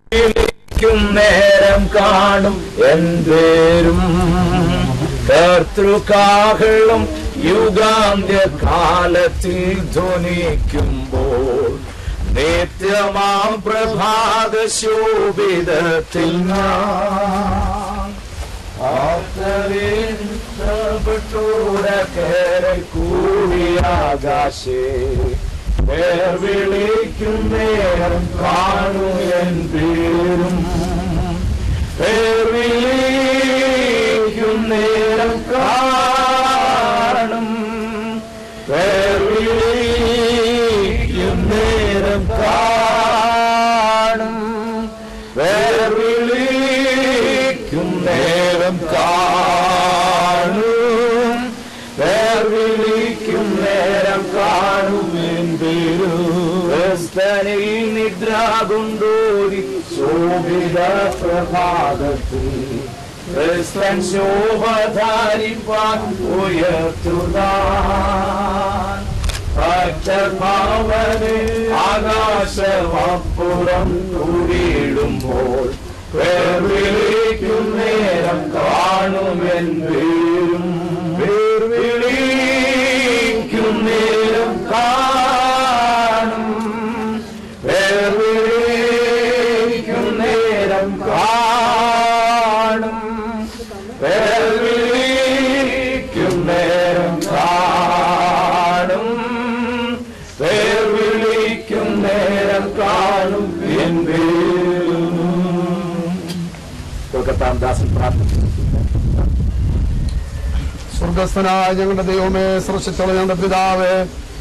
വിളിക്കും നേരം കാണും എൻ പേരും. കർത്തൃകാഹളം യുഗാന്ത്യ കാലത്തിൽ ധ്വനിക്കുമ്പോൾ നിത്യമാം പ്രഭാത ശോഭിതത്തിൽ ഞാൻ കൂടിയാകാശേ വിളിക്കും നേരം കാണും എൻ പേരും. വിളിക്കും നേരം കാണും. വിളിക്കും നേരം കാണും. വിളിക്കും നേരം കാണും. വിളിക്കും നേരം കാണും എൻ പേരും. ക്രിസ്തനിൽ നിദ്ര കൊണ്ടോടി ശോഭിത പ്രഭാതത്തിൽ ക്രിസ്തൻ ശോഭധാരിപ്പാൻ ഉയർത്തുതാൻ. ഭക്തഭാവന് ആകാശമപ്പുറം കൂടിയിടുമ്പോൾ വിളിക്കും നേരം കാണും എൻ പേരും. വിളിക്കും നേരം കാണും. വിളിക്കും നേരം കാണും. വിളിക്കും നേരം കാണും. വിളിക്കും നേരം കാണും എൻ പേരും. ദാസൻ പ്രാർത്ഥിക്കുന്നു. സ്വർഗസ്ഥനായ ഞങ്ങളുടെ ദൈവമേ, സൃഷ്ടിച്ചുള്ള ഞങ്ങളുടെ പിതാവേ,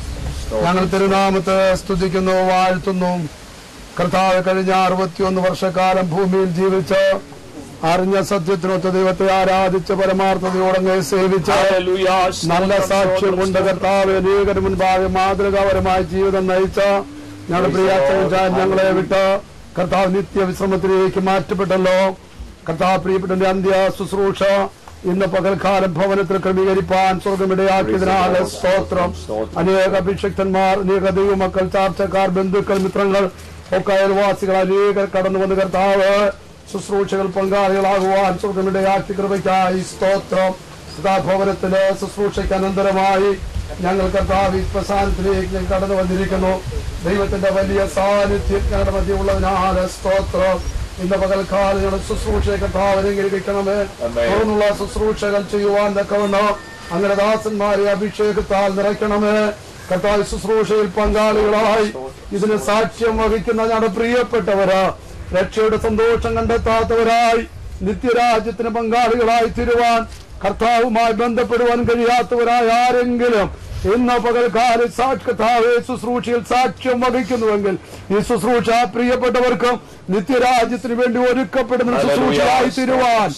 ഞങ്ങൾ തിരുനാമത്തെ സ്തുതിക്കുന്നു, വാഴ്ത്തുന്നു. കർത്താവ് കഴിഞ്ഞ 61 വർഷക്കാലം ഭൂമിയിൽ ജീവിച്ച് അറിഞ്ഞ സത്യത്തിനൊത്ത ദൈവത്തെ ആരാധിച്ച് പരമാർത്ഥതയോടങ്ങ് സേവിച്ച് നല്ല സാക്ഷ്യം കൊണ്ട് കർത്താവ് അനേകന് മുൻപാകെ മാതൃകാപരമായ ജീവിതം നയിച്ച ഞങ്ങളുടെ പ്രിയ അച്ഛൻ ഞങ്ങളെ വിട്ട് കർത്താവ് നിത്യവിശ്രമത്തിലേക്ക് മാറ്റപ്പെട്ടല്ലോ. കർത്താവ് പ്രിയപ്പെട്ടന്റെ അന്ത്യ ശുശ്രൂഷ ഇന്ന് പകൽക്കാലം ഭവനത്തിൽ ക്രമീകരിപ്പാൻ സ്വർഗമിടയാക്കിയതിനാൽ സ്തോത്രം. അനേക അഭിഷിക്തന്മാർ, അനേക ദൈവമക്കൾ, ചാർച്ചക്കാർ, ബന്ധുക്കൾ, മിത്രങ്ങൾ, ഒക്കെ അയൽവാസികൾ അനേകർ കടന്നു വന്ന് കർത്താവ് ശുശ്രൂഷകൾ പങ്കാളികളാകുവാൻ സ്വർഗമിടയാക്കി കൃപയ്ക്കായി സ്തോത്രം. ഭവനത്തില് ശുശ്രൂഷയ്ക്ക് അനന്തരമായി ഞങ്ങൾ കർത്താവ് പ്രസ്ഥാനത്തിലേക്ക് ഞങ്ങൾ കടന്നു വന്നിരിക്കുന്നു. ദൈവത്തിന്റെ വലിയ സാന്നിധ്യം ഞങ്ങളുടെ മധ്യമുള്ളതിനാൽ സ്തോത്രം. ഇന്ന് പകൽക്കാലം ഞങ്ങളുടെ ശുശ്രൂഷയെ കർത്താവ് അനുഗ്രഹിക്കണമേ. തുടർന്നുള്ള ശുശ്രൂഷകൾ ചെയ്യുവാൻ തക്കവണ്ണം അങ്ങനെ ദാസന്മാരെ അഭിഷേകത്താൽ നിറയ്ക്കണമേ. കർത്താവ് ശുശ്രൂഷയിൽ പങ്കാളികളായി ഇതിന് സാക്ഷ്യം വഹിക്കുന്ന ഞങ്ങളുടെ പ്രിയപ്പെട്ടവരാ, രക്ഷയുടെ സന്തോഷം കണ്ടെത്താത്തവരായി നിത്യരാജ്യത്തിന് പങ്കാളികളായി തീരുവാൻ കർത്താവുമായി ബന്ധപ്പെടുവാൻ കഴിയാത്തവരായ ആരെങ്കിലും ഇന്ന് പകൽക്കാല കർത്താവെ ശുശ്രൂഷയിൽ സാക്ഷ്യം വഹിക്കുന്നുവെങ്കിൽ ഈ ശുശ്രൂഷ പ്രിയപ്പെട്ടവർക്കും നിത്യരാജ്യത്തിന് വേണ്ടി ഒരുക്കപ്പെടുന്ന ശുശ്രൂഷയായി തീരുവാൻ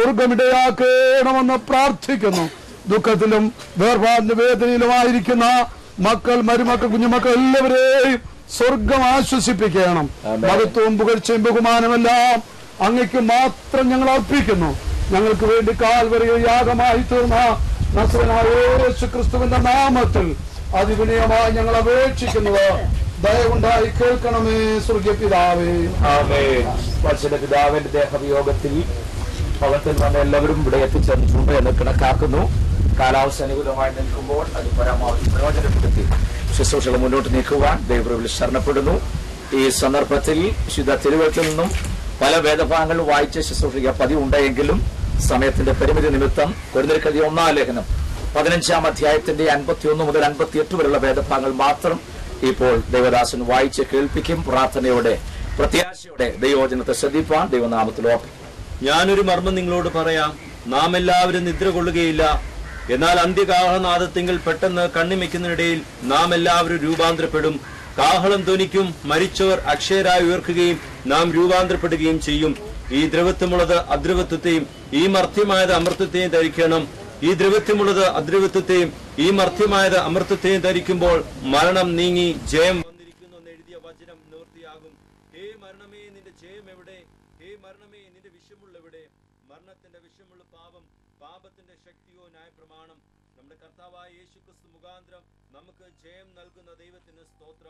സ്വർഗമിടയാക്കണമെന്ന് പ്രാർത്ഥിക്കുന്നു. ദുഃഖത്തിലും വേർപാടിന്റെ വേദനയിലുമായിരിക്കുന്ന മക്കൾ, മരുമക്കൾ, കുഞ്ഞുമക്കൾ എല്ലാവരെയും സ്വർഗം ആശ്വസിപ്പിക്കണം. മഹത്വവും പുകഴ്ചയും ബഹുമാനമെല്ലാം അങ്ങയ്ക്ക് മാത്രം ഞങ്ങൾ അർപ്പിക്കുന്നു. ഞങ്ങൾക്ക് വേണ്ടി കാൽവരിയിൽ യാഗമായി തീർന്ന നസ്രനായ യേശുക്രിസ്തുവിന്റെ നാമത്തിൽ അതിവിനയമായി ഞങ്ങൾ അപേക്ഷിക്കുന്നത് ദയവുണ്ടായി കേൾക്കണമേ സ്വർഗീയ പിതാവേ. ആമേൻ. പരിശുദ്ധ പിതാവിന്റെ ദേഹവിയോഗത്തിൽ ഭവനത്തിൽ വന്ന എല്ലാവരും ഇവിടെ എത്തിച്ചേർന്നിട്ടുണ്ട് എന്ന് കണക്കാക്കുന്നു. കാലാവസ്ഥ അനുകൂലമായി നിൽക്കുമ്പോൾ അത് പരമാവധി പ്രയോജനപ്പെടുത്തി ശുശ്രൂഷകൾ മുന്നോട്ട് നീക്കുവാൻ ദൈവത്തിൽ ശരണപ്പെടുന്നു. ഈ സന്ദർഭത്തിൽ വിശുദ്ധ തിരുവഴുത്തിൽ നിന്നും പല വേദഭാഗങ്ങൾ വായിച്ച് ശുശ്രൂഷിക്കുക പതിവുണ്ടെങ്കിലും സമയത്തിന്റെ പരിമിതി നിമിത്തം കൊരിന്ത്യർക്കെഴുതിയ 1-ാം ലേഖനം 15-ാം അധ്യായത്തിന്റെ 51 മുതൽ 58 വരെയുള്ള വേദഭാഗങ്ങൾ മാത്രം ഇപ്പോൾ ദൈവദാസൻ വായിച്ച് കേൾപ്പിക്കും. പ്രാർത്ഥനയോടെ പ്രത്യാശയോടെ ദൈവവചനത്തെ ശ്രദ്ധിപ്പാൻ ദൈവനാമത്തിൽ ഓർപ്പിക്കും. ഞാനൊരു മർമ്മം നിങ്ങളോട് പറയാം. നാം എല്ലാവരും നിദ്ര കൊള്ളുകയില്ല. എന്നാൽ അന്ത്യകാഹളനാദത്തിങ്കിൽ പെട്ടെന്ന് കണ്ണിമയ്ക്കുന്നതിനിടയിൽ നാം എല്ലാവരും രൂപാന്തരപ്പെടും. കാഹളം ധ്വനിക്കും, മരിച്ചവർ അക്ഷയരായി ഉയർക്കുകയും നാം രൂപാന്തരപ്പെടുകയും ചെയ്യും. ഈ ദ്രവത്വമുള്ളത് അദ്രവത്വത്തെയും ഈ മർത്യമായത് അമർത്യത്തെയും ധരിക്കണം. ഈ ദ്രവത്വമുള്ളത് അദ്രവത്വത്തെയും ഈ മർത്യമായത് അമർത്യത്തെയും ധരിക്കുമ്പോൾ മരണം നീങ്ങി ജയം വന്നിരിക്കുന്നു എന്ന് എഴുതിയ വചനം നിവൃത്തിയാകും. ഹേ മരണമേ, നിന്റെ ജയം എവിടെ? ഹേ മരണമേ, നിന്റെ വിഷമുള്ളെവിടെ? മരണത്തിന്റെ വിഷമുള്ള പാപം, പാപത്തിന്റെ ശക്തിയോ ന്യായപ്രമാണം. നമ്മുടെ കർത്താവായ യേശുക്രിസ്തു മുഖാന്തരം നമുക്ക് ജയം നൽകുന്ന ദൈവത്തിന് സ്തോത്രം.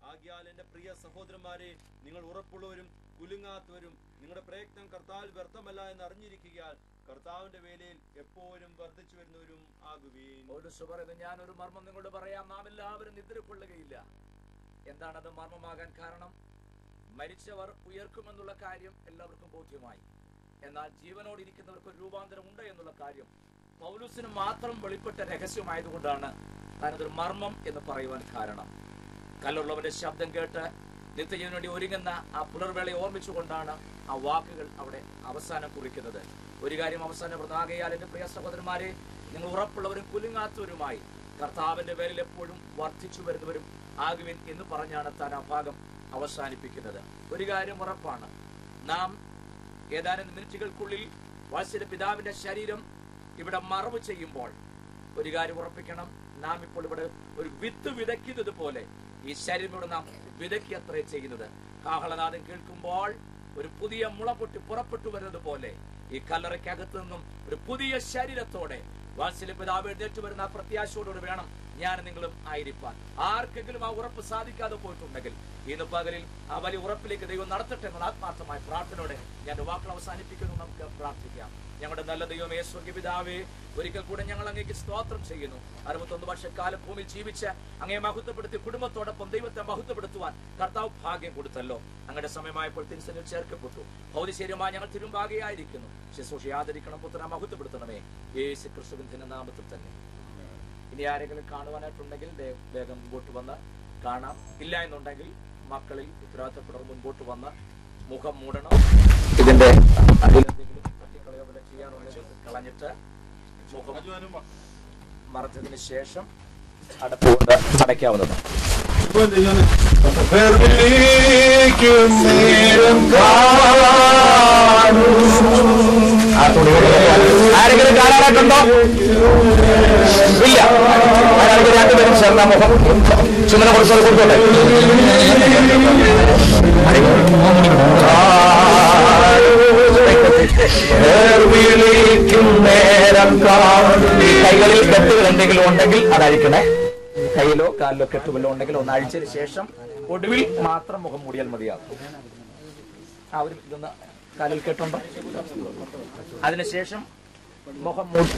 ആകയാൽ എന്റെ പ്രിയ സഹോദരന്മാരെ, നിങ്ങൾ ഉറപ്പുള്ളവരും കുലുങ്ങാത്തവരും നിങ്ങളുടെ പ്രയത്നം കർത്താവിൽ വ്യർത്ഥമല്ല എന്ന് അറിഞ്ഞിരിക്കുകയാൽ കർത്താവിന്റെ വേലയിൽ എപ്പോഴും വർദ്ധിച്ചു വരുന്നവരും ആകുകയും. ഞാൻ ഒരു മർമ്മം നിങ്ങളോട് പറയാം, നാം എല്ലാവരും നിദ്ര കൊള്ളുകയില്ല. എന്താണത് മർമ്മമാകാൻ കാരണം? മരിച്ചവർ ഉയർക്കുമെന്നുള്ള കാര്യം എല്ലാവർക്കും ബോധ്യമായി. എന്നാൽ ജീവനോടിരിക്കുന്നവർക്ക് ഒരു രൂപാന്തരം ഉണ്ട് എന്നുള്ള കാര്യം പൗലോസിന് മാത്രം വെളിപ്പെട്ട രഹസ്യമായതുകൊണ്ടാണ് താനതൊരു മർമ്മം എന്ന് പറയുവാൻ കാരണം. കല്ലുള്ളവന്റെ ശബ്ദം കേട്ട് നിത്യജീവന് വേണ്ടി ഒരുങ്ങുന്ന ആ പുലർവേളയെ ഓർമ്മിച്ചുകൊണ്ടാണ് ആ വാക്കുകൾ അവിടെ അവസാനം കുറിക്കുന്നത്. ഒരു കാര്യം അവസാനം പ്രധാകയാൽ എന്റെ പ്രിയ സഹോദരന്മാരെ, നിങ്ങൾ ഉറപ്പുള്ളവരും കുലുങ്ങാത്തവരുമായി കർത്താവിന്റെ പേരിൽ എപ്പോഴും വർദ്ധിച്ചു വരുന്നവരും ആകുവിൻ എന്ന് പറഞ്ഞാണ് താൻ ആ ഭാഗം അവസാനിപ്പിക്കുന്നത്. ഒരു കാര്യം ഉറപ്പാണ്, നാം ഏതാനും മിനിറ്റുകൾക്കുള്ളിൽ വാത്സല്യ പിതാവിന്റെ ശരീരം ഇവിടെ മറവ് ചെയ്യുമ്പോൾ ഒരു കാര്യം ഉറപ്പിക്കണം, നാം ഇപ്പോൾ ഇവിടെ ഒരു വിത്ത് വിതയ്ക്കുന്നത് പോലെ ഈ ശരീരം ഇവിടെ നാം വിതയ്ക്ക് അത്രേ ചെയ്യുന്നത്. കാഹളനാദം കേൾക്കുമ്പോൾ ഒരു പുതിയ മുള പൊട്ടി പുറപ്പെട്ടു വരുന്നത് പോലെ ഈ കല്ലറയ്ക്കകത്ത് നിന്നും ഒരു പുതിയ ശരീരത്തോടെ വാത്സല്യ പിതാവ് എഴുന്നേറ്റ് വരുന്ന ആ പ്രത്യാശയോടുകൂടി വേണം ഞാൻ നിങ്ങളും ആയിരിക്കാൻ. ആർക്കെങ്കിലും ആ ഉറപ്പ് സാധിക്കാതെ പോയിട്ടുണ്ടെങ്കിൽ ഇന്ന് പകലിൽ ആ വലിയ ഉറപ്പിലേക്ക് ദൈവം നടത്തട്ടെ എന്നുള്ള ആത്മാർത്ഥമായ പ്രാർത്ഥനയോടെ ഞാൻ വാക്കുകൾ അവസാനിപ്പിക്കുന്നു. നമുക്ക് പ്രാർത്ഥിക്കാം. ഞങ്ങളുടെ നല്ല ദൈവമേ, സ്വർഗ്ഗീയ പിതാവേ, ഒരിക്കൽ കൂടെ ഞങ്ങൾ അങ്ങേക്ക് സ്തോത്രം ചെയ്യുന്നു. 61 വർഷക്കാലം ഭൂമിയിൽ ജീവിച്ച് അങ്ങയെ മഹത്വപ്പെടുത്തി കുടുംബത്തോടൊപ്പം ദൈവത്തെ മഹത്വപ്പെടുത്തുവാൻ കർത്താവ് ഭാഗ്യം കൊടുത്തല്ലോ. അങ്ങയുടെ സമയമായപ്പോൾ തിരുസന്നിധിയിൽ ചേർക്കപ്പെട്ടു. ഭൗതികശരീരമായി ഞങ്ങൾ തിരുമ്പാകെയായിരിക്കുന്നു. ശുശ്രൂഷ ആദരിക്കണം, പുത്രനെ മഹത്വപ്പെടുത്തണമേ, യേശു ക്രിസ്തുവിന്റെ നാമത്തിൽ തന്നെ. ഇനി ആരെങ്കിലും കാണുവാനായിട്ടുണ്ടെങ്കിൽ വേഗം മുമ്പോട്ട് വന്ന് കാണാം. ഇല്ല എന്നുണ്ടെങ്കിൽ മക്കളിൽ ഉത്തരവാദിത്തപ്പെടുന്ന മുൻപോട്ട് വന്ന് മുഖം മൂടണം. ഇതിന്റെ എന്തെങ്കിലും തട്ടിക്കളയോ പോലെ ചെയ്യാനുണ്ടെങ്കിൽ കളഞ്ഞിട്ട് മുഖം മറച്ചതിന് ശേഷം അടപ്പുകൊണ്ട് അടയ്ക്കാവുന്നതാണ്. ആരെങ്കിലും കാണാനായിട്ടുണ്ടോ? ഇല്ല. ആരെങ്കിലും രണ്ടുപേരും ചേർന്ന മുഖം ചുമന കുറച്ചത് കൊടുത്തോട്ടെ. കൈകളിൽ കെട്ടുകൾ എന്തെങ്കിലും ഉണ്ടെങ്കിൽ അതഴിക്കണേ. കയ്യിലോ കാലിലോ കെട്ടുവല്ലോ ഉണ്ടെങ്കിൽ ഒന്ന് അഴിച്ചതിന് ശേഷം ഒടുവിൽ മാത്രം മുഖം മൂടിയാൽ മതിയാകും. അവർ ഇതൊന്ന് കാലിൽ കെട്ടുണ്ടോ? അതിനുശേഷം മുഖം മൂടി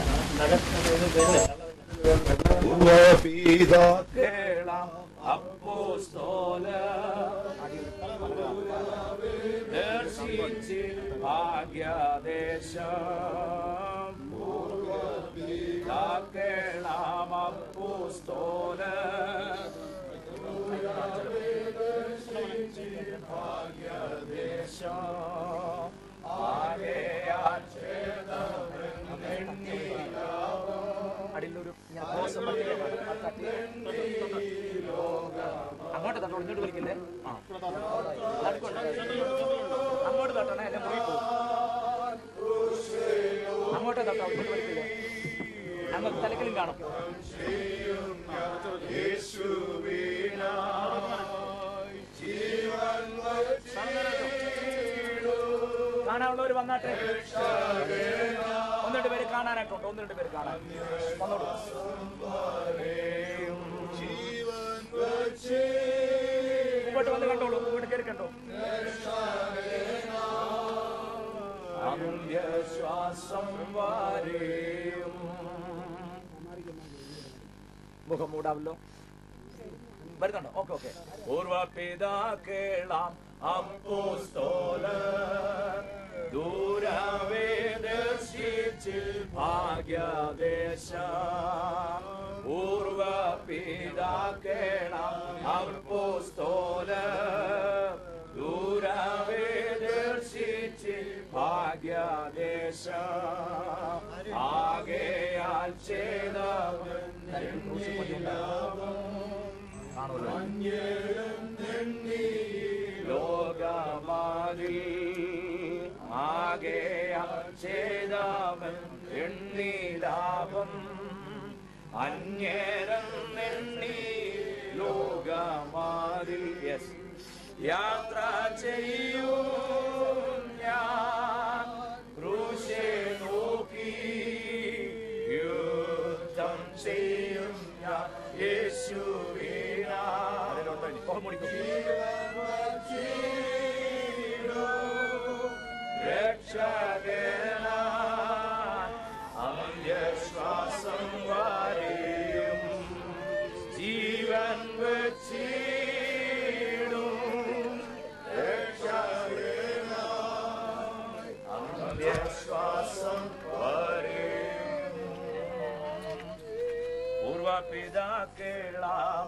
അടിയിലൊരു അങ്ങോട്ട് തട്ടോ, ഇങ്ങോട്ട് വിളിക്കില്ലേ? അങ്ങോട്ട് തട്ടണേ, എന്നെ മുറി പോകും. അങ്ങോട്ടേ തട്ടോ, ഇങ്ങോട്ട് വിളിക്കില്ലേ? അങ്ങോട്ട് തലക്കലും കാണും. കാണാനുള്ളവർ വന്നാട്ടെ. ഒന്ന് രണ്ട് പേര് കാണാനായിട്ടുണ്ട്. ഒന്ന് രണ്ട് പേര് കാണാൻ വന്നോളൂ. ഇങ്ങോട്ട് വന്ന് കണ്ടോളൂ. ഇങ്ങോട്ട് കയറി കണ്ടോ. അന്ത്യശ്വാസം വരെയും മുഖം മൂടാവല്ലോ. വരുന്നുണ്ടോ? Okay okay. പൂർവപിതാക്കളാം അപ്പോസ്തലർ ദൂരവേ ദർശിച്ച് ഭാഗ്യദേശം. പൂർവപിതാക്കളാം അപ്പോസ്തലർ ദൂരവേ ദർശിച്ച് ഭാഗ്യദേശം. ആകയാൽ ചെയ്തവൻ ലോകമാതിൽ ആകയാൽ ചെയ്തവൻ എണ്ണീലാഭം. അന്യരം എണ്ണി ലോകമാതിൽ യാത്ര ചെയ്യൂ ഞാൻ ക്രൂശെ നോക്കി. യുദ്ധം ചെയ്യും ഞാൻ യേശുവിനാ. മുഖം മൂടിക്കും. അന്ത്യശ്വാസം വരെയും ജീവൻ വെച്ചിടും അന്ത്യശ്വാസം വരെയും പൂർവപിതാക്കളാം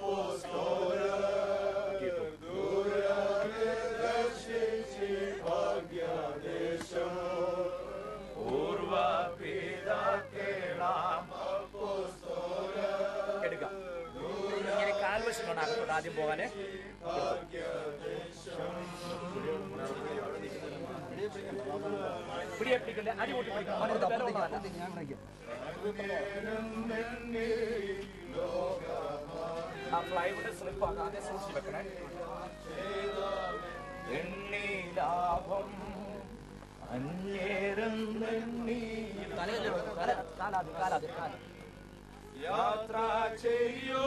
എടുക്കാം. ഇങ്ങനെ കാൽവശം കൊണ്ടാകത്തോട്ട് ആദ്യം പോകാന്. പിടിയെ പിടിക്കണ്ടേ, അടിപൊട്ടി പിടിക്കണം. ആ ഫ്ലൈവുഡ് സ്ലിപ്പ് ആകാതെ സൂക്ഷിച്ച് വെക്കണേ. എണ്ണീലാഭം അന്യേരം കാലാതെ യാത്ര ചെയ്യോ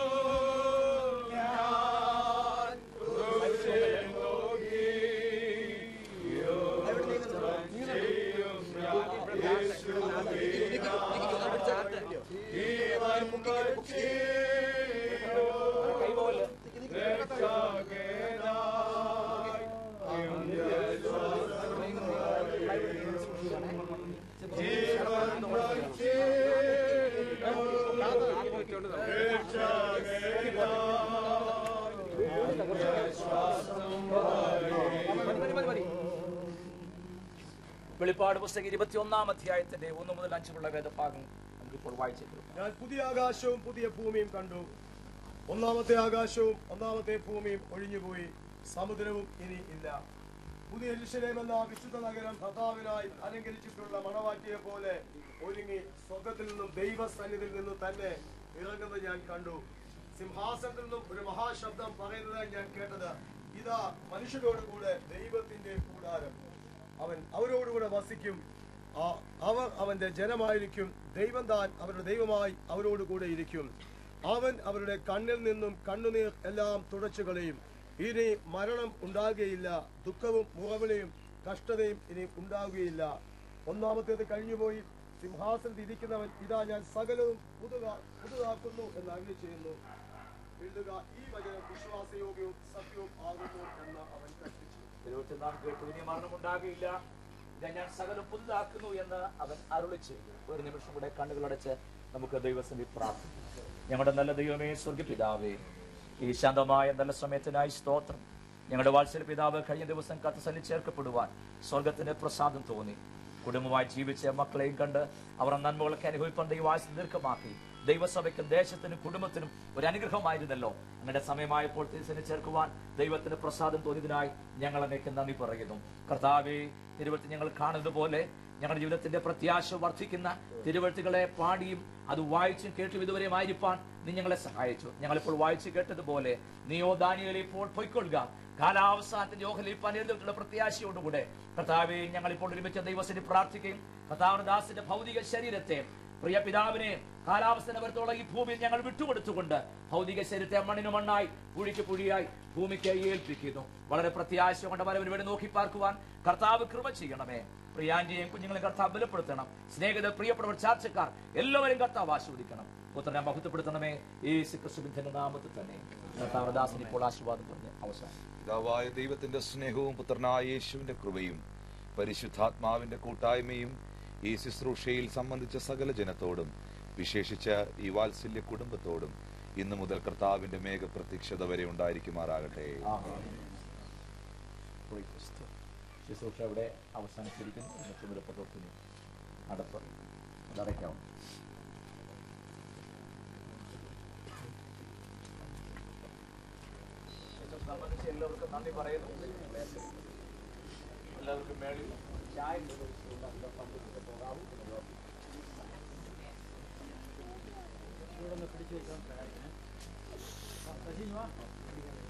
കൈപോലെ വെളിപ്പാട് പുസ്തകം 21-ാം അധ്യായത്തിന്റെ 1 മുതൽ 5 വരെയുള്ള വേദഭാഗം നമുക്കിപ്പോൾ വായിച്ചിട്ടുണ്ട്. ഞാൻ പുതിയ ആകാശവും പുതിയ ഭൂമിയും കണ്ടു. ഒന്നാമത്തെ ആകാശവും ഒന്നാമത്തെ ഭൂമിയും ഒഴിഞ്ഞുപോയി, സമുദ്രവും ഇനി ഇല്ല. പുതിയ യെരൂശലേം എന്ന വിശുദ്ധ നഗരം കർത്താവിനായി അലങ്കരിച്ചിട്ടുള്ള മണവാട്ടിയെ പോലെ ഒരുങ്ങി സ്വർഗ്ഗത്തിൽ നിന്നും ദൈവസന്നിധിയിൽ നിന്നും തന്നെ ഇറങ്ങുന്നത് ഞാൻ കണ്ടു. സിംഹാസനത്തിൽ നിന്നും ഒരു മഹാശബ്ദം പറയുന്നതായി ഞാൻ കേട്ടത്, ഇതാ മനുഷ്യരോടുകൂടെ ദൈവത്തിന്റെ കൂടാരം, അവൻ അവരോടുകൂടെ വസിക്കും, അവർ അവന്റെ ജനമായിരിക്കും, ദൈവം താൻ അവരുടെ ദൈവമായി അവരോടുകൂടെ ഇരിക്കും. അവൻ അവരുടെ കണ്ണിൽ നിന്നും കണ്ണുനീർ എല്ലാം തുടച്ചു കളയും. ഇനി മരണം ഉണ്ടാകുകയില്ല, ദുഃഖവും മുഖവിളിയും കഷ്ടതയും ഇനി ഉണ്ടാകുകയില്ല. ഒന്നാമത്തേത് കഴിഞ്ഞുപോയി. സിംഹാസനത്തിൽ ഇരിക്കുന്നവൻ, ഇതാ ഞാൻ സകലവും പുതുതാക്കുന്നു എന്ന് അരുളി ചെയ്യുന്നു. എഴുതുക, ഈ വചനം വിശ്വാസയോഗ്യവും സത്യവും ആകുന്നു എന്ന് അവൻ കൽപ്പിച്ചു. ഇനി മരണമുണ്ടാകില്ല, ഞാൻ സകലം പുതുതാക്കുന്നു എന്ന് അവൻ അരുളി ചെയ്തു. ഒരു നിമിഷം കൂടെ കണ്ണുകളടച്ച് നമുക്ക് ദൈവസന്നിധി പ്രാർത്ഥിക്കാം. ഞങ്ങളുടെ നല്ല ദൈവമേ, സ്വർഗ്ഗപിതാവേ, ഈ ശാന്തമായ നല്ല സമയത്തിനായി സ്തോത്രം. ഞങ്ങളുടെ വാത്സല്യ പിതാവ് കഴിഞ്ഞ ദിവസം കത്തസന്നിധി ചേർക്കപ്പെടുവാൻ സ്വർഗത്തിന്റെ പ്രസാദം തോന്നി. കുടുംബമായി ജീവിച്ച മക്കളെയും കണ്ട് അവർ നന്മകളൊക്കെ അനുഭവിപ്പാൻ ദൈവവാസന ദീർഘമാക്കി. ദൈവസഭയ്ക്കും ദേശത്തിനും കുടുംബത്തിനും ഒരു അനുഗ്രഹമായിരുന്നല്ലോ. അങ്ങനെ സമയമായപ്പോൾ തിരുസന്നിധി ചേർക്കുവാൻ ദൈവത്തിന് പ്രസാദം തോന്നിയതിനായി ഞങ്ങൾ അങ്ങേക്ക് നന്ദി പറയുന്നു. കർത്താവേ, തിരുവഴുത്ത് ഞങ്ങൾ കാണുന്നത് പോലെ ഞങ്ങളുടെ ജീവിതത്തിന്റെ പ്രത്യാശ വർദ്ധിക്കുന്ന തിരുവഴുത്തുകളെ പാടിയും അത് വായിച്ചും കേട്ടും ഇതുവരെയും ആയിരിക്കാൻ നീ ഞങ്ങളെ സഹായിച്ചു. ഞങ്ങളിപ്പോൾ വായിച്ചു കേട്ടതുപോലെ നീയോ ദാനിയേലേ ഇപ്പോൾ പൊയ്ക്കൊള്ളുക. കാലാവസാനത്തിന്റെ യോഹലിപ്പാൻ എഴുതിയിട്ടുള്ള പ്രത്യാശയോടുകൂടെ കർത്താവെ, ഞങ്ങളിപ്പോൾ ഒരുമിച്ച് ദൈവസന്നിധി പ്രാർത്ഥിക്കുകയും കർത്താവിന്റെ ദാസന്റെ ഭൗതിക ശരീരത്തെ, പ്രിയ പിതാവിനെ, കാലാവസ്ഥ വരത്തോളം ഈ ഭൂമിയിൽ ഞങ്ങൾ വിട്ടുകൊടുത്തുകൊണ്ട് ഭൗതിക ശരീരത്തെ മണ്ണിന് മണ്ണായി പുഴിക്ക് പുഴിയായി ഭൂമിക്ക് ഏൽപ്പിക്കുന്നു. വളരെ പ്രത്യാശ കൊണ്ട് വരവിന് വേണ്ടി നോക്കി പാർക്കുവാൻ കർത്താവ് കൃപ ചെയ്യണമേ. പ്രിയാന്റിയെയും കുഞ്ഞുങ്ങളെ കർത്താവ് ബലപ്പെടുത്തണം. സ്നേഹിതർ, പ്രിയപ്പെട്ടവർ, ചാർച്ചക്കാർ എല്ലാവരും കർത്താവ് ആശീർവദിക്കണം. പുത്രനെ മഹത്വപ്പെടുത്തണമേ. യേശു ക്രിസ്തുവിന്റെ നാമത്തിൽ തന്നെ കർത്താവ് ദാസൻ ഇപ്പോൾ ആശീർവാദം പറഞ്ഞ് അവസാനം. പിതാവായ ദൈവത്തിന്റെ സ്നേഹവും പുത്രനായ യേശുവിന്റെ കൃപയും പരിശുദ്ധാത്മാവിന്റെ കൂട്ടായ്മയും ഈ ശുശ്രൂഷയിൽ സംബന്ധിച്ച സകല ജനത്തോടും വിശേഷിച്ച ഈ വാത്സല്യ കുടുംബത്തോടും ഇന്നു മുതൽ കർത്താവിന്റെ മേഘപ്രത്യക്ഷത വരെ ഉണ്ടായിരിക്കുമാറാകട്ടെ. ശുശ്രൂഷ ഇവിടെ അവസാനിച്ചിരിക്കുന്നു. അടപ്പ് അതടയ്ക്കാവും. സംബന്ധിച്ച് എല്ലാവർക്കും നന്ദി പറയുന്നു. എല്ലാവർക്കും മേളിൽ ചായ പോകാവും. പിടിച്ചു വെച്ചാൽ